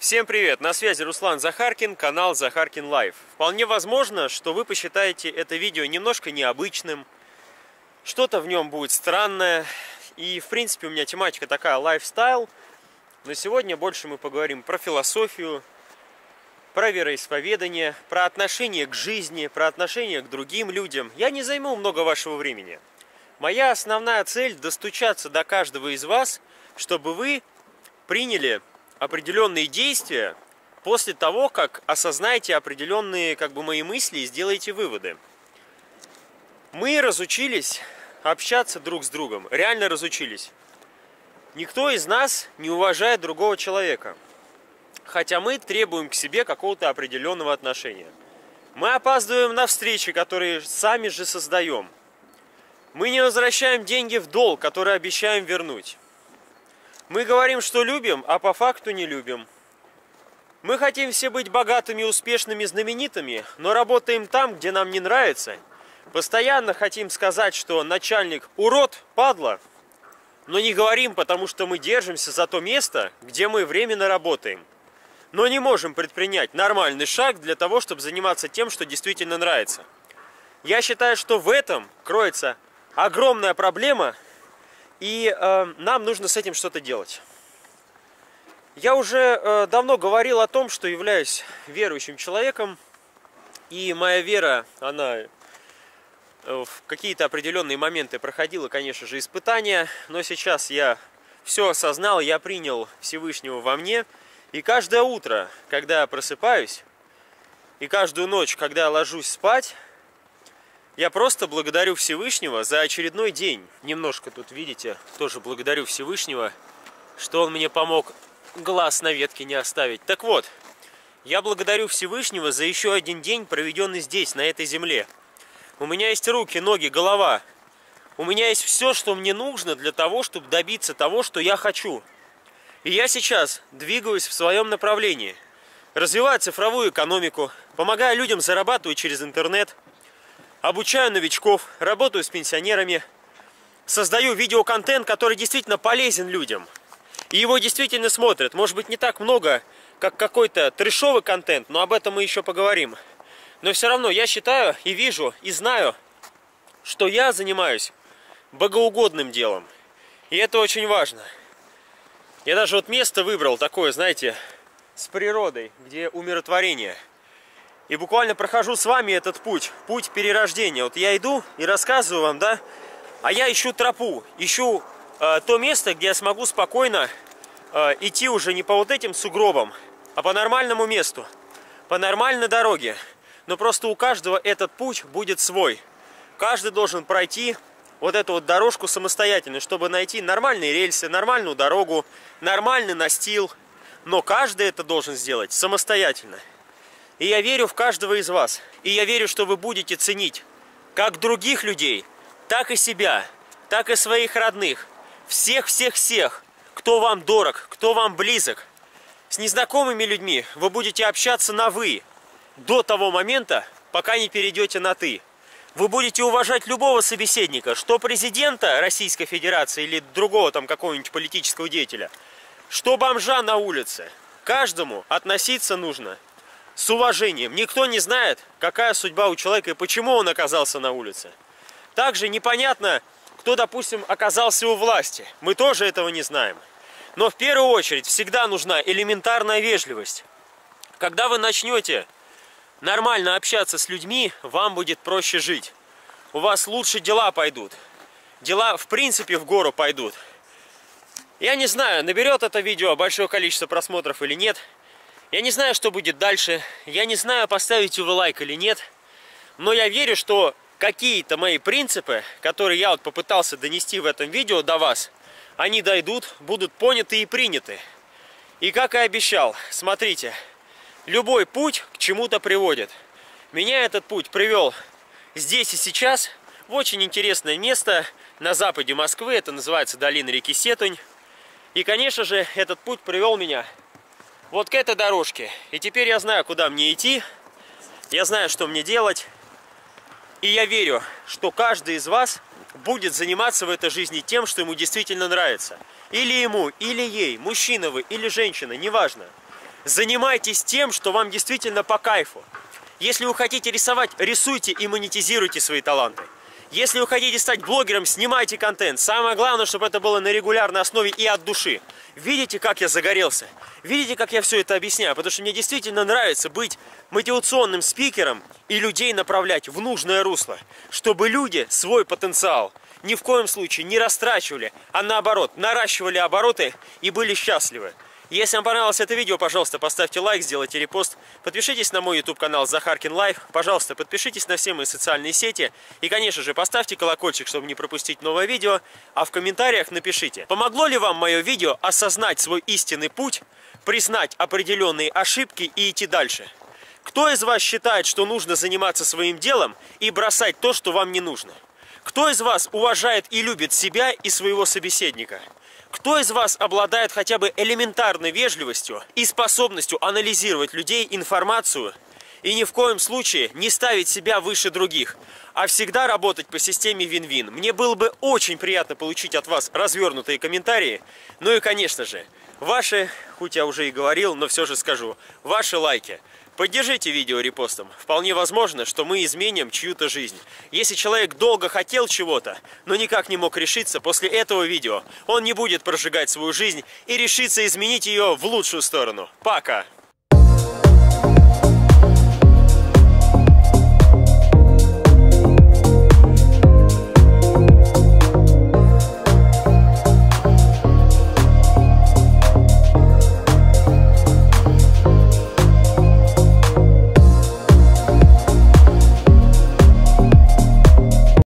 Всем привет! На связи Руслан Захаркин, канал Захаркин Лайф. Вполне возможно, что вы посчитаете это видео немножко необычным, что-то в нем будет странное. И, в принципе, у меня тематика такая лайфстайл. Но сегодня больше мы поговорим про философию, про вероисповедание, про отношение к жизни, про отношение к другим людям. Я не займу много вашего времени. Моя основная цель – достучаться до каждого из вас, чтобы вы приняли определенные действия после того, как осознаете определенные мои мысли и сделаете выводы. Мы разучились общаться друг с другом, реально разучились. Никто из нас не уважает другого человека, хотя мы требуем к себе какого-то определенного отношения. Мы опаздываем на встречи, которые сами же создаем. Мы не возвращаем деньги в долг, которые обещаем вернуть. Мы говорим, что любим, а по факту не любим. Мы хотим все быть богатыми, успешными, знаменитыми, но работаем там, где нам не нравится. Постоянно хотим сказать, что начальник урод, падла, но не говорим, потому что мы держимся за то место, где мы временно работаем. Но не можем предпринять нормальный шаг для того, чтобы заниматься тем, что действительно нравится. Я считаю, что в этом кроется огромная проблема, и нам нужно с этим что-то делать. Я уже давно говорил о том, что являюсь верующим человеком, и моя вера, она в какие-то определенные моменты проходила, конечно же, испытания, но сейчас я все осознал, я принял Всевышнего во мне, и каждое утро, когда я просыпаюсь, и каждую ночь, когда я ложусь спать, я просто благодарю Всевышнего за очередной день. Немножко тут, видите, тоже благодарю Всевышнего, что он мне помог глаз на ветке не оставить. Так вот, я благодарю Всевышнего за еще один день, проведенный здесь, на этой земле. У меня есть руки, ноги, голова. У меня есть все, что мне нужно для того, чтобы добиться того, что я хочу. И я сейчас двигаюсь в своем направлении. Развиваю цифровую экономику, помогаю людям зарабатывать через интернет, обучаю новичков, работаю с пенсионерами, создаю видеоконтент, который действительно полезен людям. И его действительно смотрят. Может быть, не так много, как какой-то трэшовый контент, но об этом мы еще поговорим. Но все равно я считаю и вижу, и знаю, что я занимаюсь богоугодным делом. И это очень важно. Я даже вот место выбрал такое, знаете, с природой, где умиротворение. И буквально прохожу с вами этот путь перерождения. Вот я иду и рассказываю вам, да, а я ищу тропу, ищу то место, где я смогу спокойно идти уже не по вот этим сугробам, а по нормальному месту, по нормальной дороге. Но просто у каждого этот путь будет свой. Каждый должен пройти вот эту вот дорожку самостоятельно, чтобы найти нормальные рельсы, нормальную дорогу, нормальный настил. Но каждый это должен сделать самостоятельно. И я верю в каждого из вас. И я верю, что вы будете ценить как других людей, так и себя, так и своих родных. Всех-всех-всех, кто вам дорог, кто вам близок. С незнакомыми людьми вы будете общаться на «вы» до того момента, пока не перейдете на «ты». Вы будете уважать любого собеседника, что президента Российской Федерации или другого там какого-нибудь политического деятеля, что бомжа на улице. Каждому относиться нужно с уважением. Никто не знает, какая судьба у человека и почему он оказался на улице. Также непонятно, кто, допустим, оказался у власти. Мы тоже этого не знаем. Но в первую очередь всегда нужна элементарная вежливость. Когда вы начнете нормально общаться с людьми, вам будет проще жить. У вас лучше дела пойдут. Дела, в принципе, в гору пойдут. Я не знаю, наберет это видео большое количество просмотров или нет. Я не знаю, что будет дальше. Я не знаю, поставите вы лайк или нет. Но я верю, что какие-то мои принципы, которые я вот попытался донести в этом видео до вас, они дойдут, будут поняты и приняты. И как и обещал, смотрите, любой путь к чему-то приводит. Меня этот путь привел здесь и сейчас, в очень интересное место на западе Москвы. Это называется долина реки Сетунь. И, конечно же, этот путь привел меня вот к этой дорожке. И теперь я знаю, куда мне идти. Я знаю, что мне делать. И я верю, что каждый из вас будет заниматься в этой жизни тем, что ему действительно нравится. Или ему, или ей, мужчина вы, или женщина, неважно. Занимайтесь тем, что вам действительно по кайфу. Если вы хотите рисовать, рисуйте и монетизируйте свои таланты. Если вы хотите стать блогером, снимайте контент. Самое главное, чтобы это было на регулярной основе и от души. Видите, как я загорелся? Видите, как я все это объясняю? Потому что мне действительно нравится быть мотивационным спикером и людей направлять в нужное русло. Чтобы люди свой потенциал ни в коем случае не растрачивали, а наоборот, наращивали обороты и были счастливы. Если вам понравилось это видео, пожалуйста, поставьте лайк, сделайте репост. Подпишитесь на мой YouTube-канал Захаркин Лайф. Пожалуйста, подпишитесь на все мои социальные сети. И, конечно же, поставьте колокольчик, чтобы не пропустить новое видео. А в комментариях напишите, помогло ли вам мое видео осознать свой истинный путь, признать определенные ошибки и идти дальше. Кто из вас считает, что нужно заниматься своим делом и бросать то, что вам не нужно? Кто из вас уважает и любит себя и своего собеседника? Кто из вас обладает хотя бы элементарной вежливостью и способностью анализировать людей, информацию и ни в коем случае не ставить себя выше других, а всегда работать по системе win-win? Мне было бы очень приятно получить от вас развернутые комментарии. Ну и, конечно же, ваши, хоть я уже и говорил, но все же скажу, ваши лайки. Поддержите видео репостом. Вполне возможно, что мы изменим чью-то жизнь. Если человек долго хотел чего-то, но никак не мог решиться, после этого видео он не будет прожигать свою жизнь и решится изменить ее в лучшую сторону. Пока!